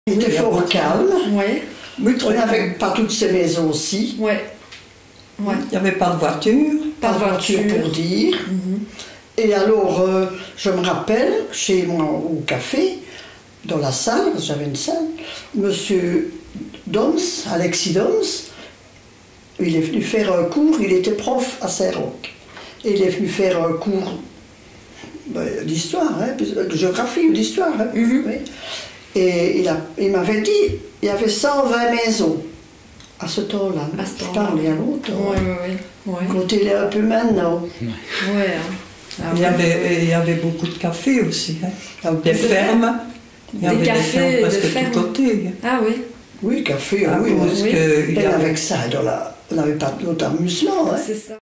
Il était fort calme. Ouais. Oui, on n'avait pas toutes ces maisons aussi. Ouais. Ouais. Il n'y avait pas de voiture. Pas de voiture pour dire. Et alors, je me rappelle, chez moi au café, dans la salle, j'avais une salle, monsieur Doms, Alexis Doms, il est venu faire un cours, il était prof à Saint-Roch. Et il est venu faire un cours d'histoire, hein, de géographie ou d'histoire. Hein, oui. Et il m'avait dit, il y avait 120 maisons à ce temps-là. Je parle il y a longtemps. Oui. Quand il est un peu maintenant. Ouais. Il y avait beaucoup de cafés aussi. Hein. Des fermes. Il y avait des fermes presque de tous côtés. Ah oui. Oui, café, oui. Parce Et avec ça, on n'avait pas d'autre amusement. Hein. C'est ça.